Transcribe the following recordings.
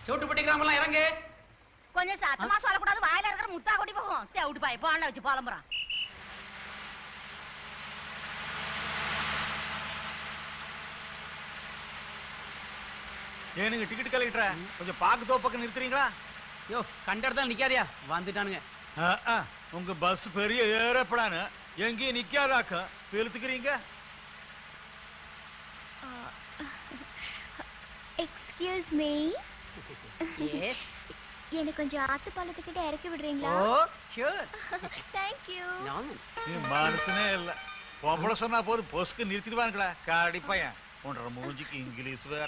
சவுட்டுப்பட்டி கிராமம்லாம் இறங்கு. கொஞ்சம் சத்தமா சொல்லக்கூடாது, வாயில இருக்கிற முத்தா கொட்டி போகும். செவுட்டு பாய் பாண்ட வச்சு புலம்புறான். ஏனுங்க டிக்கெட் கலெக்டர கொஞ்சம் பாக்கு தோப்பக்கம் நிறுத்துறீங்களா? யோ கண்டறதா நிக்காதியா, வந்துட்டானுங்க. உங்க பஸ் பெரிய ஏறப்படானு எங்கேயும் நிக்காதாக்க இழுத்துக்கிறீங்க. Excuse me. எஸ். எனக்கு கொஞ்சம் ஆத்து பாலத்துக்கிட்ட இறக்கி விடுறீங்களா? Oh sure. Thank you. நீ மனசுனே இல்ல. பொம்பளை சொன்னா போது பொஸ்க்கு நிறுத்திடுவானுங்களா காடி பையன். உன்ற மூஞ்சிக்கு இங்கிலீஷ் வேற.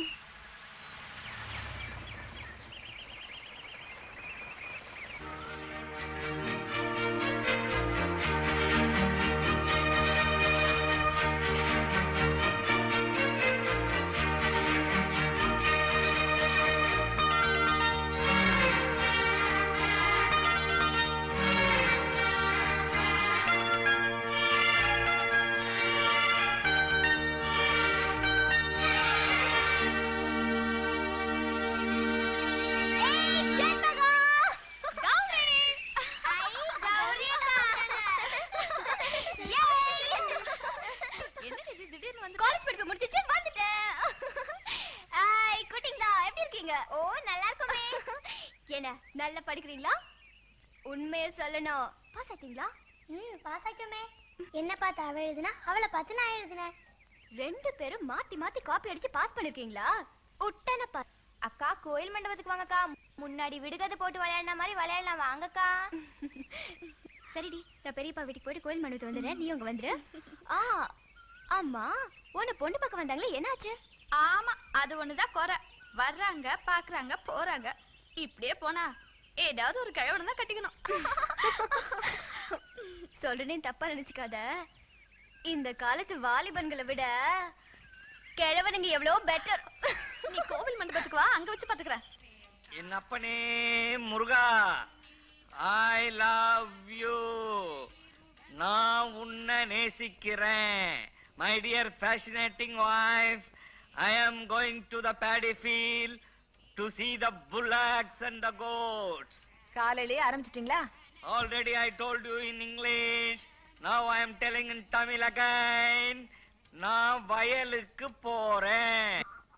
நல்லா படிக்கிறீங்களா? உண்மையை சொல்லணும். பாஸ் ஆயிட்டீங்களா? பாஸ் ஆயிட்டோமே. என்ன பார்த்து அவ எழுதுனா, அவளை பார்த்து நான் எழுதுனேன். ரெண்டு பேரும் மாத்தி மாத்தி காப்பி அடிச்சு பாஸ் பண்ணிருக்கீங்களா? உட்டனப்பா. அக்கா கோயில் மண்டபத்துக்கு வாங்கக்கா. முன்னாடி விடுகதை போட்டு விளையாடின மாதிரி விளையாடலாம் வாங்கக்கா. சரிடி, நான் பெரியப்பா வீட்டுக்கு போயிட்டு கோயில் மண்டபத்துக்கு வந்துடுறேன். நீ உங்க வந்துரு. ஆமா, உன்னை பொண்ணு பக்கம் வந்தாங்களே, என்னாச்சு? ஆமா, அது ஒண்ணுதான் குறை. வர்றாங்க, பாக்குறாங்க, போறாங்க. இப்படியே போனா ஏதாவது ஒரு கிழவனை தான் கட்டிக்கணும். சொல்றேன்னு தப்பா நினைச்சுக்காத. இந்த காலத்து வாலிபன்களை விட கிழவனுங்க எவ்வளவு பெட்டர். நீ கோவில் மண்டபத்துக்கு வா, அங்க வச்சு பாத்துக்கிறேன். என் அப்பனே முருகா, ஐ லவ் யூ. நான் உன்னை நேசிக்கிறேன். My dear fascinating wife, I am going to the paddy field to see the bullocks and the goats. காலையிலே ஆரம்பிச்சிட்டீங்களா? Already I told you in English. Now I am telling in Tamil again. நான் வயலுக்கு போறேன்.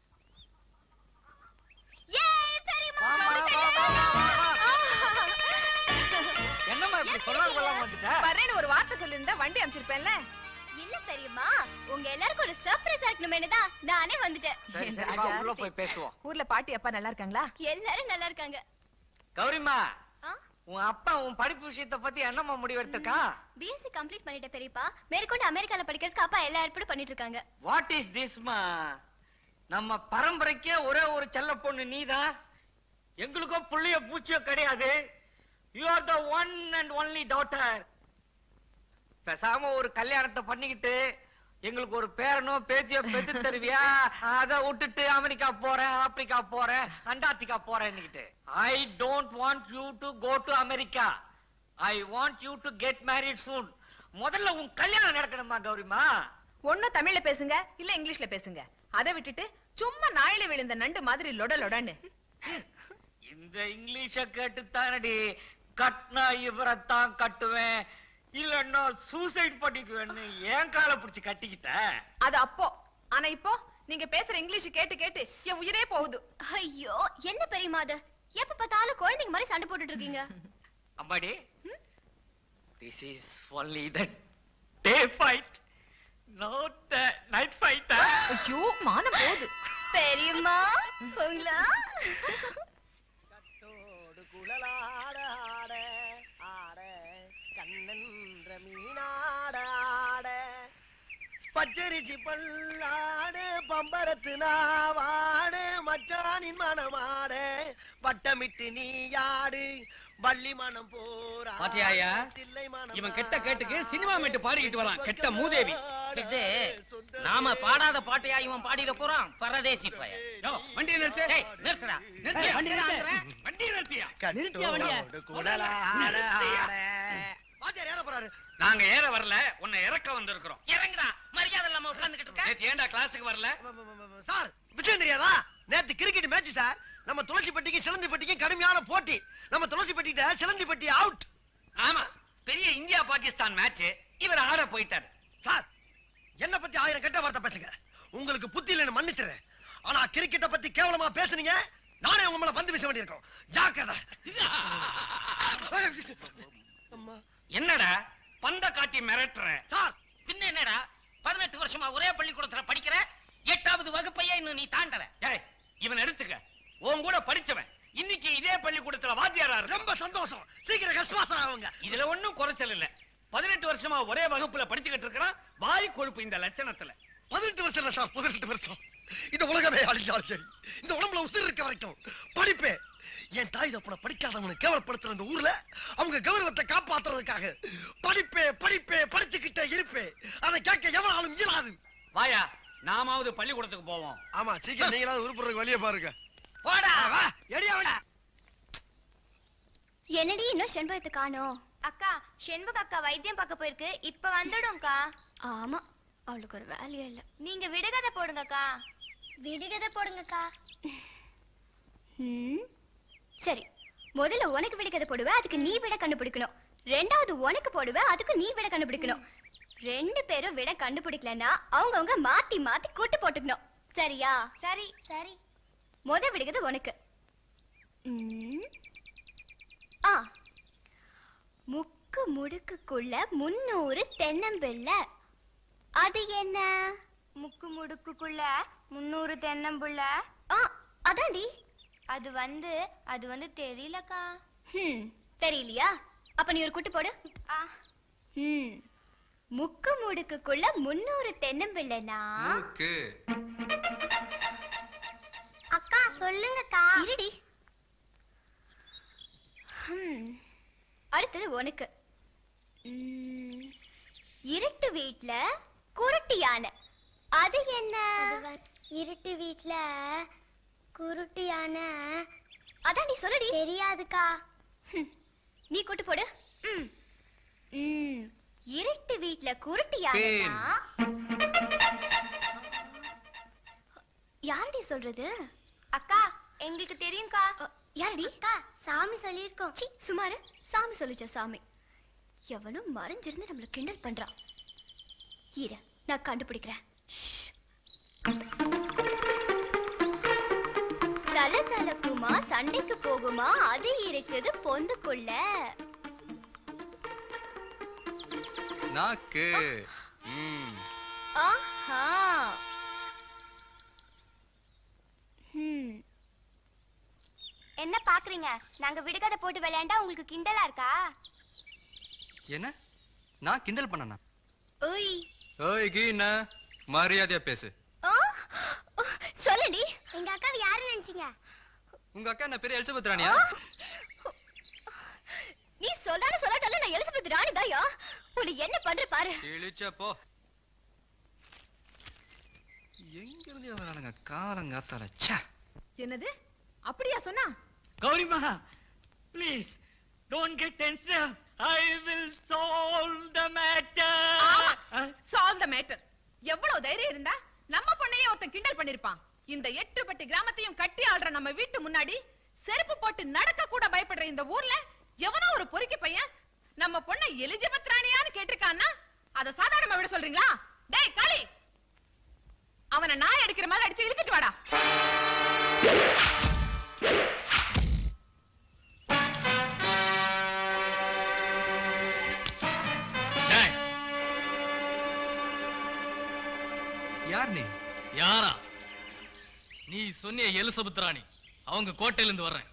என்னம்மா இப்படி சொல்லாம கொள்ளாம வந்துட்ட? வரேன்னு ஒரு வார்த்தை சொல்லிருந்தா வண்டி அனுப்பிச்சிருப்பேன்ல. இல்ல பெரியம்மா, உங்க எல்லாருக்கும் ஒரு சர்ப்ரைஸ் இருக்கணுமேனுதான் நானே வந்துட்டேன். சரி சரி வா உள்ள போய் பேசுவோம். ஊர்ல பாட்டி அப்பா நல்லா இருக்காங்களா? எல்லாரும் நல்லா இருக்காங்க. கௌரிமா, உன் அப்பா உன் படிப்பு விஷயத்தை பத்தி என்னம்மா முடிவெடுத்திருக்கா? பிஎஸ்சி கம்ப்ளீட் பண்ணிட்ட பெரியப்பா. மேற்கொண்டு அமெரிக்கால படிக்கிறதுக்கு அப்பா எல்லா ஏற்பாடும் பண்ணிட்டு இருக்காங்க. வாட் இஸ் திஸ் மா? நம்ம பரம்பரைக்கே ஒரே ஒரு செல்ல பொண்ணு நீதான். எங்களுக்கோ புள்ளிய பூச்சியோ கிடையாது. You are the one and only daughter. பேசாம ஒரு கல்யாணத்தை பண்ணிக்கிட்டு எங்களுக்கு ஒரு பேரனோ பேத்தியோ பெத்து தருவியா? அதை விட்டுட்டு அமெரிக்கா போறேன், ஆப்பிரிக்கா போறேன், அண்டார்டிகா போறேன்னுக்கிட்டு. I don't want you to go to America. I want you to get married soon. முதல்ல உன் கல்யாணம் நடக்கணுமா கௌரிமா? ஒண்ணு தமிழ்ல பேசுங்க, இல்ல இங்கிலீஷ்ல பேசுங்க. அதை விட்டுட்டு சும்மா நாயில விழுந்த நண்டு மாதிரி லொட லொடன்னு. இந்த இங்கிலீஷ கேட்டுத்தானடி கட்னா இவரைத்தான் கட்டுவேன், இல்லன்னா சூசைட் பண்ணிக்குவேன்னு என் காலை பிடிச்சு கட்டிக்கிட்ட. அது அப்போ. ஆனா இப்போ நீங்க பேசுற இங்கிலீஷ் கேட்டு கேட்டு என் உயிரே போகுது. ஐயோ, என்ன பெரியம்மா அது? எப்ப பார்த்தாலும் குழந்தைங்க மாதிரி சண்டை போட்டுட்டு இருக்கீங்க. அம்மாடி, this is only the day fight, not the night fight. ஐயோ, மானம் போகுது. பெரியம்மா உங்களா? கட்டோடு குழலாட ஆட ஆட கண்ணன்ற மீனாட ஆட பச்சரிச்சி பல்லாடு பம்பரத்து நாவாடு மச்சானின் மனமாட வட்டமிட்டு நீயாடு வள்ளி மனம் போரா. பாத்தியாயா, இவன் கெட்ட கேட்டுக்கு சினிமா மேட்டு பாடிக்கிட்டு வரான். கெட்ட மூதேவி. இது நாம பாடாத பாட்டையா இவன் பாடிட போறான். பரதேசி பையன். வண்டியை நிறுத்து. நிறுத்துடா. வண்டி நிறுத்தியா? வாத்தியார் ஏற போறாரு. நாங்க ஏற வரல, உன்னை இறக்க வந்திருக்கிறோம். இறங்குடா. மரியாதை இல்லாம உட்கார்ந்துகிட்டு இருக்க. ஏன்டா கிளாஸுக்கு வரல? சார் விஷயம் தெரியாதா? நேத்து கிரிக்கெட் மேட்ச் சார். நம்ம துளசிப்பட்டிக்கு சிலந்திப்பட்டிக்கு கடுமையான போட்டி. நம்ம துளசிப்பட்டிட்ட சிலந்திப்பட்டி அவுட். ஆமா, பெரிய இந்தியா பாகிஸ்தான் மேட்ச். இவர் ஆட போயிட்டாரு. சார், என்ன பத்தி 1000 கெட்ட வார்த்தை பேசுங்க. உங்களுக்கு புத்தி இல்லைன்னு மன்னிச்சிடுறேன். ஆனா கிரிக்கெட்ட பத்தி கேவலமா பேசுனீங்க, நானே உங்க மேல பந்து வீச வேண்டியிருக்கும். ஜாக்கிரதை. என்னடா பந்த காட்டி மிரட்டுற? சார், பின்ன என்னடா 18 வருஷமா ஒரே பள்ளிக்கூடத்துல படிக்கிற, 8வது வகுப்பையே இன்னும் நீ தாண்டற. ஏய், இவன் எடுத்துக்க. உன் கூட படிச்சவன் இன்னைக்கு இதே பள்ளிக்கூடத்துல வாத்தியாரா இருக்கு. ரொம்ப சந்தோஷம். சீக்கிரம் கஸ்மாசம் ஆகுங்க. இதுல ஒண்ணும் குறைச்சல் இல்ல. 18 வருஷமா ஒரே வகுப்புல படிச்சுக்கிட்டு இருக்கிறான். வாய் கொழுப்பு இந்த லட்சணத்துல. 18 வருஷம் இல்ல சார், 18 வருஷம். இந்த உலகமே அழிஞ்சாலும் சரி, இந்த உடம்புல உயிர் இருக்க வரைக்கும் படிப்பே. என் தாய் தப்பனை படிக்காதவனை கேவலப்படுத்துற இந்த ஊர்ல அவங்க கௌரவத்தை காப்பாத்துறதுக்காக படிப்பே படிப்பே படிச்சுக்கிட்டே இருப்பே. அதை கேட்க எவனாலும் இயலாது. வாயா, நாமாவது பள்ளிக்கூடத்துக்கு போவோம். ஆமா, சீக்கிரம் நீங்களாவது உருப்புறதுக்கு வழியை பாருங்க. போடா வா, எடியா வாடா. என்னடி இன்னும் செண்பகத்தை காணோம்? அக்கா, செண்பக அக்கா வைத்தியம் பார்க்க போயிருக்கு. இப்ப வந்துடும்க்கா. ஆமா, அவளுக்கு ஒரு வேலையே இல்ல. நீங்க விடுகதை போடுங்கக்கா. விடுகதை போடுங்கக்கா. சரி, முதல்ல உனக்கு விடுகதை போடுவேன், அதுக்கு நீ விட கண்டுபிடிக்கணும். ரெண்டாவது உனக்கு போடுவேன், அதுக்கு நீ விட கண்டுபிடிக்கணும். 2 பேரும் விட கண்டுபிடிக்கலன்னா அவங்கவங்க மாத்தி மாத்தி கூட்டு போட்டுக்கணும். சரியா? சரி சரி. முதல் விடுகதை உனக்கு. முக்கு முடுக்குக்குள்ள 300 தென்னம்பிள்ளை. அது என்ன? முக்கு முடுக்குக்குள்ள 300 தென்னம்பிள்ளை. அதாண்டி. அது வந்து தெரியலக்கா. தெரியலையா? அப்ப நீ ஒரு குட்டு போடு. முக்கு முடுக்குக்குள்ள 300 தென்னம்பிள்ளைனா அக்கா சொல்லுங்கக்கா. இருடி. அடுத்தது உனக்கு. இருட்டு வீட்ல குருட்டு யானை. அது என்ன? இருட்டு வீட்ல குருட்டு யானை. அதான் நீ சொல்லடி. தெரியாதுக்கா. நீ கூட்டு போடு. இருட்டு வீட்ல குருட்டு யானைனா யாரடி சொல்றது? அக்கா, எங்களுக்கு தெரியும்க்கா. யாரடி? அக்கா, சாமி சொல்லியிருக்கோம். சி, சுமாரு. சாமி சொல்லிச்ச சாமி. எவனும் மறைஞ்சிருந்து நம்மள கிண்டல் பண்றான். இரு, நான் கண்டுபிடிக்கிறேன். சலசலக்குமா, சண்டைக்கு போகுமா, அது இருக்குது பொந்துக்குள்ள. நாக்கு. ஆஹா. என்ன பாக்குறீங்க? நாங்க விடுகதை போட்டு விளையாண்டா உங்களுக்கு கிண்டலா இருக்கா? என்ன? நான் கிண்டல் பண்ணனா? ஓய் ஓய், கீனா மரியாதையா பேசு. சொல்லடி. எங்க அக்காவை யாரு நினைச்சீங்க? உங்க அக்கா என்ன பெரிய எலிசபெத் ராணியா? நீ சொல்லாட்டல நான் எலிசபெத் ராணி தாயா. உன்னை என்ன பண்ற பாரு. இழிச்ச போ. எங்க இருந்து வரானுங்க காலங்காத்தால? ச்சே. என்னது? அப்படியா சொன்னா? கௌரிமா, please don't get tensed up. I will solve the matter. solve the matter. எவ்வளவு தைரியம் இருந்தா நம்ம பொண்ணையே ஒருத்தன் கிண்டல் பண்ணிருப்பான். இந்த 8 பட்டி கிராமத்தையும் கட்டி ஆள்ற நம்ம வீட்டு முன்னாடி செருப்பு போட்டு நடக்க கூட பயப்படுற இந்த ஊர்ல எவனோ ஒரு பொறுக்கி பையன் நம்ம பொண்ணை எலிஜபெத் ராணியான்னு கேட்டிருக்கான்னா அத சாதாரணமா விட சொல்றீங்களா? டேய் காளி, அவனை நாய் அடிக்கிற மாதிரி அடிச்சு இழுத்துட்டு வாடா. யார் நீ? யாரா? நீ சொன்னிய எலிசபெத் ராணி, அவங்க கோட்டையில இருந்து வர்றேன்.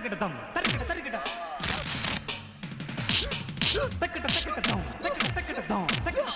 தருகிடதம் தருகிட தருகிட தக்கிட தக்கிடதம் தக்கிட தக்கிடதம் தக்கிட